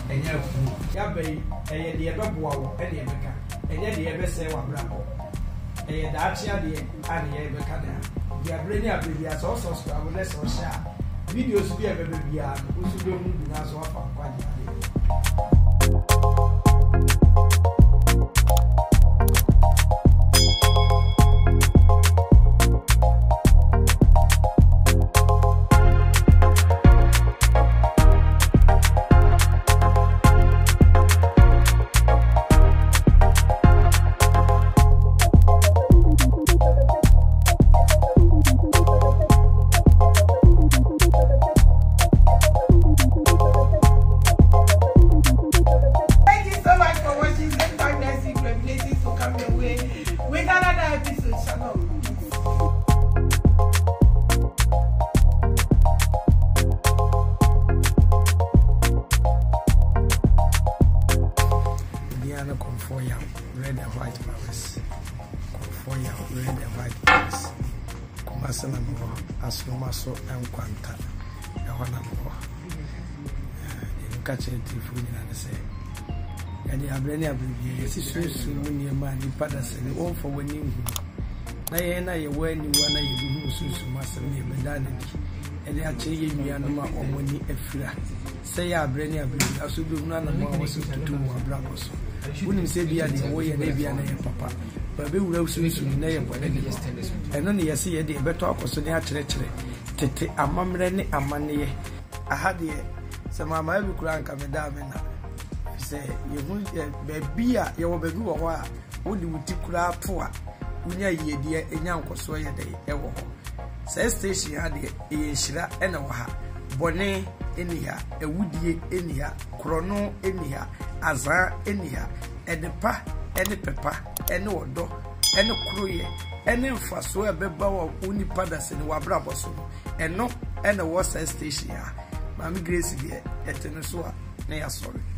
ɛnyɛ afu ya bɛyi ɛyɛ deɛ bɛboa wo ɛne ɛbɛka ɛnyɛ deɛ bɛsɛ wa brabɔ ɛyɛ daakye adeɛ ane yɛ bɛka da deɛ abrɛ ne abrɛ bia sɛ ɔsubscribe ne sɛ ɔhyɛ a videos bi a bɛbɛ bia no nso bɛhu bi na so afa nkwadeɛ Komfuo red and white flowers. Komfuo red and white flowers. Kumasana mo asnomaso enkwanta. Ya wana mo. Nka che tifu ni na se. Ya di abrani abri yesi susu ni ma ni pada se ni on fo wani hu. Na ye wani wana ye hu susu masem ni medane di. Ele a che ye nua no ma omoni afira. Se ya abrani abri asubu na na mo wasu tutu mo abrako so. Wouldn't say be the way a baby and papa, but we will soon name when it is tennis. And only I see a day better also near church. Tete a mamrene a money. I had the some of my crank coming down. Say, you won't be a your baby or what would you take poor? When ye dear a young Kosoya day ever. Says station had a shira and a waha. Bonnet anyha, a woody anyha, chrono anyha, azar anyha, and the pa, and the pepper, and no do, and no cruye, and then for so a beba uni padas and wabraboso, and no, and a was a station. Mammy Gracie, at Tenesua, nay, sorry.